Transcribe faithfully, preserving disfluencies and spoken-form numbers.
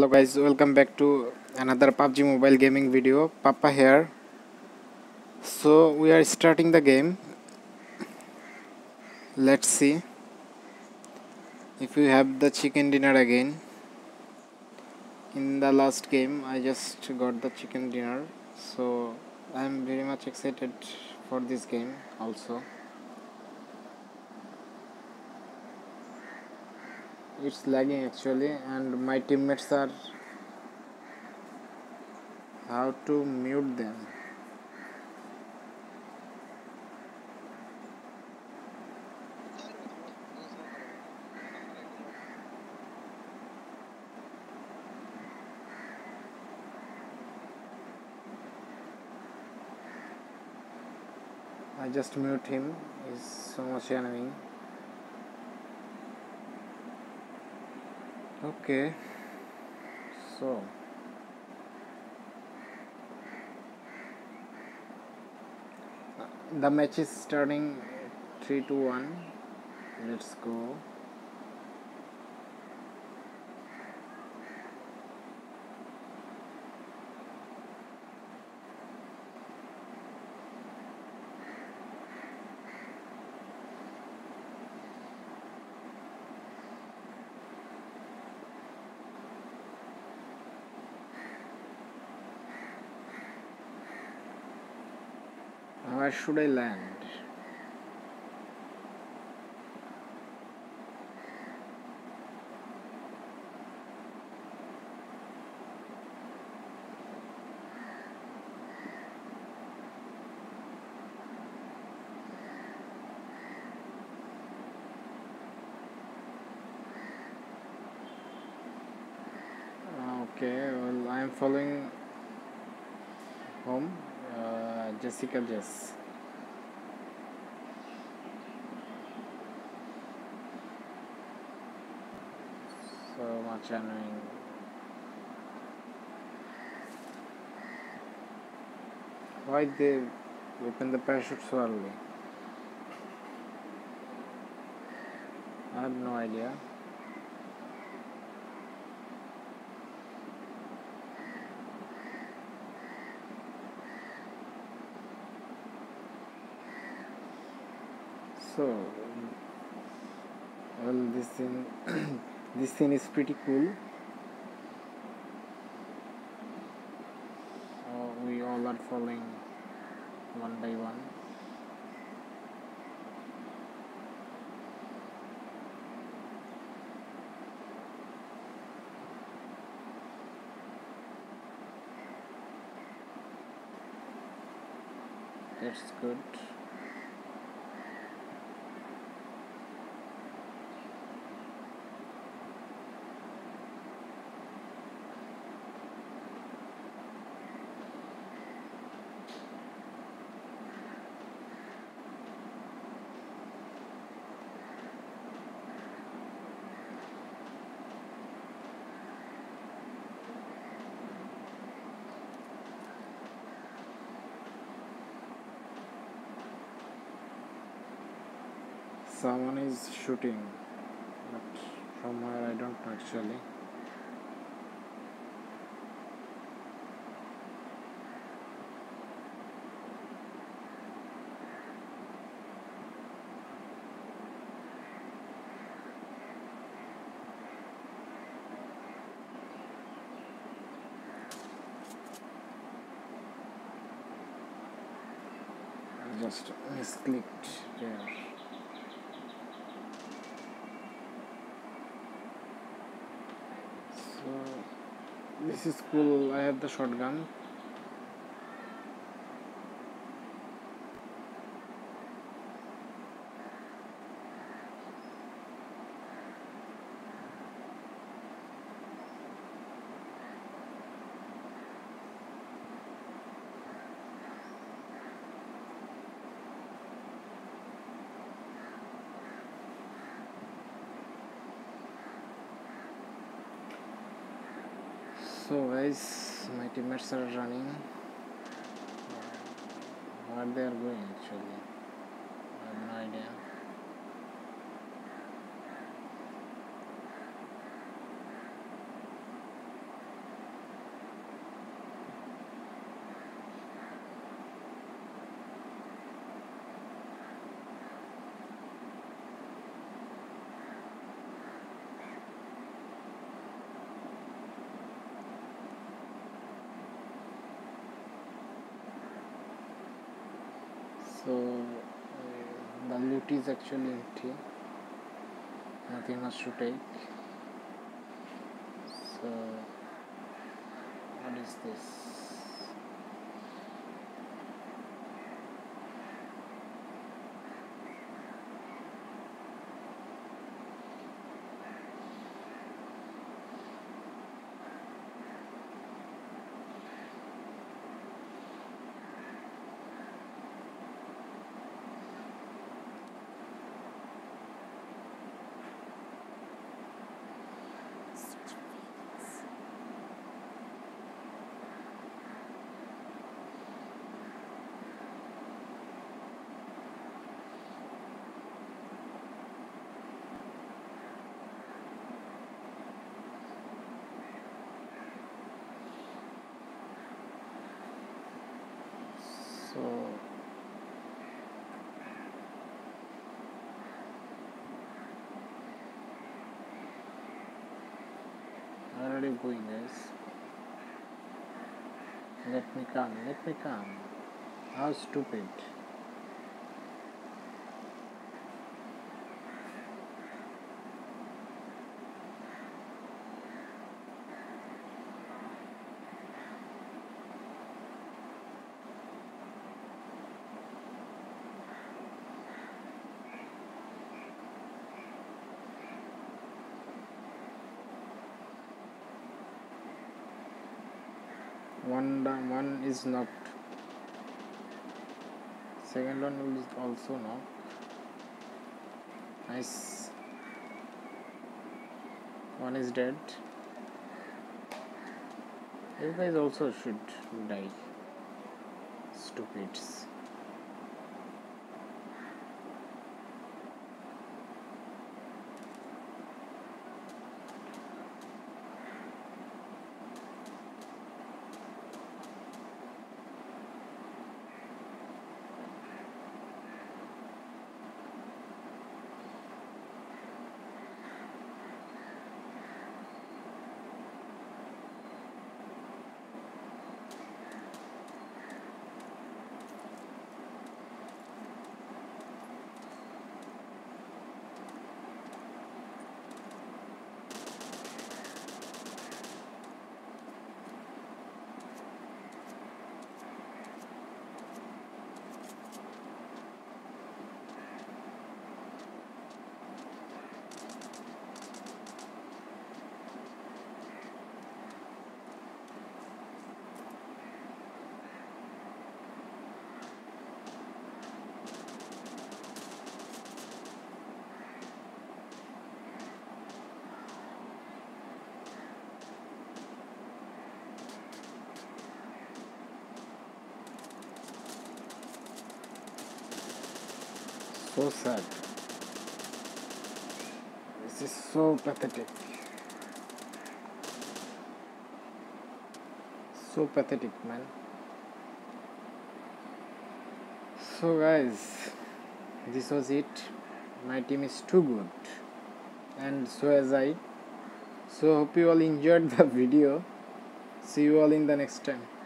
Hello guys, welcome back to another P U B G mobile gaming video. Papa here. So we are starting the game. Let's see if we have the chicken dinner again. In the last game I just got the chicken dinner, so I am very much excited for this game also. It's lagging actually, and my teammates are how to mute them. I just mute him. He's so much annoying. Okay, so the match is starting three to one. Let's go. Where should I land? Okay, well, I am following home. Uh, Jessica Jess. So much annoying. Why they open the parachute so early? I have no idea. So, well, this thing, this thing is pretty cool. Oh, we all are falling one by one. That's good. Someone is shooting, but from where I don't know actually. I just misclicked there. So this is cool. I have the shotgun. So guys, my teammates are running. Where they are going actually, I have no idea. So uh, the loot is actually empty, nothing much to take. So what is this? So where are you going, guys? Let me come, let me come. How stupid. One down, one is knocked. Second one is also knocked. Nice. One is dead. You guys also should die. Stupids. So sad. This is so pathetic. So pathetic, man. So guys, this was it. My team is too good, and so as I. So hope you all enjoyed the video. See you all in the next time.